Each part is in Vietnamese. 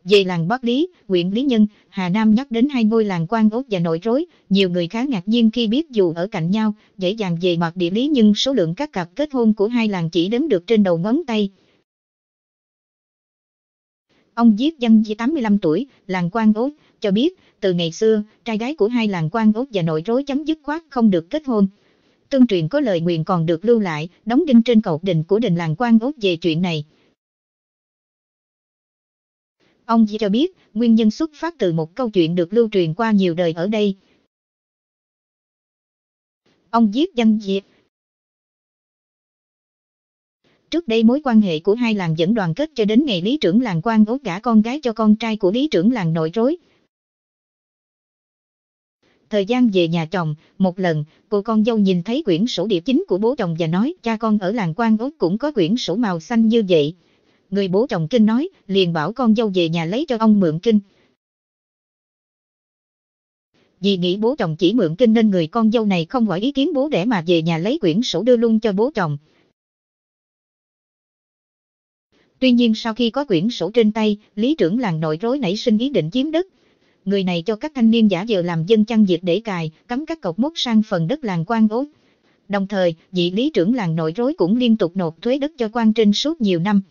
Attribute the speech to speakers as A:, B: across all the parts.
A: Về làng Bắc Lý, huyện Lý Nhân, Hà Nam nhắc đến hai ngôi làng Quan Ốt và Nội Rối, nhiều người khá ngạc nhiên khi biết dù ở cạnh nhau, dễ dàng về mặt địa lý nhưng số lượng các cặp kết hôn của hai làng chỉ đếm được trên đầu ngón tay. Ông Diết Văn Di 85 tuổi, làng Quan Ốt, cho biết, từ ngày xưa, trai gái của hai làng Quan Ốt và Nội Rối chấm dứt khoát không được kết hôn. Tương truyền có lời nguyền còn được lưu lại, đóng đinh trên cột đình của đình làng Quan Ốt về chuyện này. Ông Di cho biết, nguyên nhân xuất phát từ một câu chuyện được lưu truyền qua nhiều đời ở đây. Ông Diết Văn Di. Trước đây mối quan hệ của hai làng vẫn đoàn kết cho đến ngày lý trưởng làng Quan Ốt gả con gái cho con trai của lý trưởng làng Nội Rối. Thời gian về nhà chồng, một lần, cô con dâu nhìn thấy quyển sổ điệp chính của bố chồng và nói, cha con ở làng Quan Ốt cũng có quyển sổ màu xanh như vậy. Người bố chồng kinh nói, liền bảo con dâu về nhà lấy cho ông mượn kinh. Vì nghĩ bố chồng chỉ mượn kinh nên người con dâu này không hỏi ý kiến bố đẻ mà về nhà lấy quyển sổ đưa luôn cho bố chồng. Tuy nhiên sau khi có quyển sổ trên tay, lý trưởng làng Nội Rối nảy sinh ý định chiếm đất. Người này cho các thanh niên giả vờ làm dân chăn dịch để cài, cắm các cọc mốc sang phần đất làng Quan Ốt. Đồng thời, vị lý trưởng làng Nội Rối cũng liên tục nộp thuế đất cho quan trên suốt nhiều năm.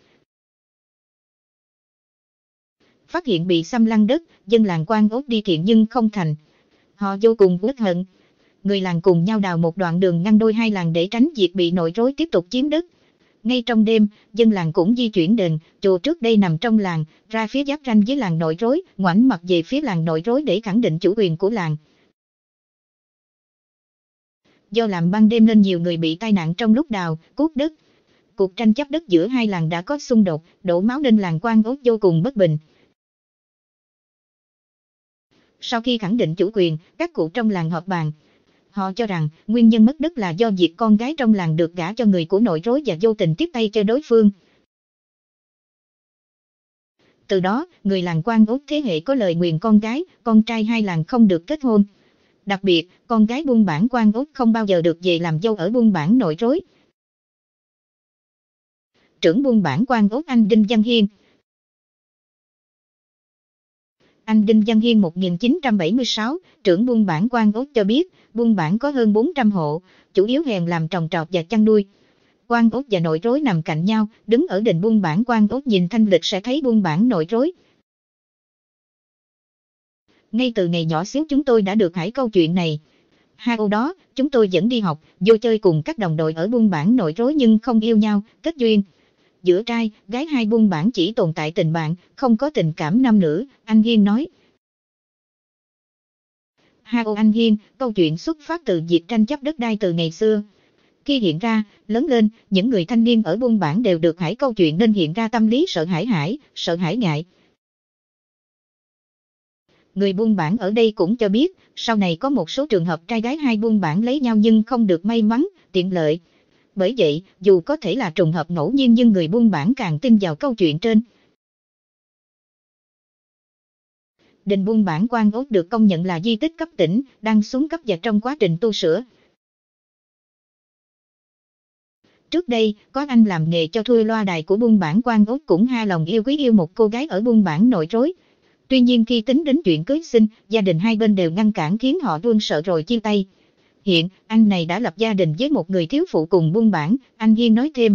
A: Phát hiện bị xâm lăng đất, dân làng Quan Ốt đi kiện nhưng không thành. Họ vô cùng uất hận. Người làng cùng nhau đào một đoạn đường ngăn đôi hai làng để tránh việc bị Nội Rối tiếp tục chiếm đất. Ngay trong đêm, dân làng cũng di chuyển đền, chùa trước đây nằm trong làng, ra phía giáp ranh với làng Nội Rối, ngoảnh mặt về phía làng Nội Rối để khẳng định chủ quyền của làng. Do làm ban đêm nên nhiều người bị tai nạn trong lúc đào, cuốc đất. Cuộc tranh chấp đất giữa hai làng đã có xung đột, đổ máu nên làng Quan Ốt vô cùng bất bình. Sau khi khẳng định chủ quyền, các cụ trong làng họp bàn. Họ cho rằng, nguyên nhân mất đất là do việc con gái trong làng được gả cho người của Nội Rối và vô tình tiếp tay cho đối phương. Từ đó, người làng Quan Ốt thế hệ có lời nguyền con gái, con trai hai làng không được kết hôn. Đặc biệt, con gái buôn bản Quan Ốt không bao giờ được về làm dâu ở buôn bản Nội Rối. Trưởng buôn bản Quan Ốt anh Đinh Văn Hiên. Anh Đinh Văn Hiên 1976, trưởng buôn bản Quan Ốt cho biết, buôn bản có hơn 400 hộ, chủ yếu hèn làm trồng trọt và chăn nuôi. Quan Ốt và Nội Rối nằm cạnh nhau, đứng ở đình buôn bản Quan Ốt nhìn thanh lịch sẽ thấy buôn bản Nội Rối. Ngay từ ngày nhỏ xíu chúng tôi đã được hỏi câu chuyện này. Hồi đó, chúng tôi vẫn đi học, vô chơi cùng các đồng đội ở buôn bản Nội Rối nhưng không yêu nhau, kết duyên. Giữa trai, gái hai buôn bản chỉ tồn tại tình bạn, không có tình cảm nam nữ, anh Hiên nói. Anh Hiên, câu chuyện xuất phát từ việc tranh chấp đất đai từ ngày xưa. Khi hiện ra, lớn lên, những người thanh niên ở buôn bản đều được hỏi câu chuyện nên hiện ra tâm lý sợ hãi ngại. Người buôn bản ở đây cũng cho biết, sau này có một số trường hợp trai gái hai buôn bản lấy nhau nhưng không được may mắn, tiện lợi. Bởi vậy, dù có thể là trùng hợp ngẫu nhiên nhưng người buôn bản càng tin vào câu chuyện trên. Đình buôn bản Quan Ốt được công nhận là di tích cấp tỉnh, đang xuống cấp và trong quá trình tu sửa. Trước đây, có anh làm nghề cho thuê loa đài của buôn bản Quan Ốt cũng ha lòng quý yêu một cô gái ở buôn bản Nội Rối. Tuy nhiên khi tính đến chuyện cưới xin, gia đình hai bên đều ngăn cản khiến họ run sợ rồi chia tay. Hiện, anh này đã lập gia đình với một người thiếu phụ cùng buôn bản, anh Hiên nói thêm.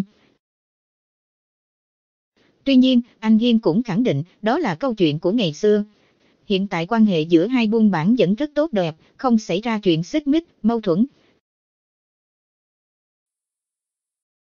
A: Tuy nhiên, anh Hiên cũng khẳng định, đó là câu chuyện của ngày xưa. Hiện tại quan hệ giữa hai buôn bản vẫn rất tốt đẹp, không xảy ra chuyện xích mích, mâu thuẫn.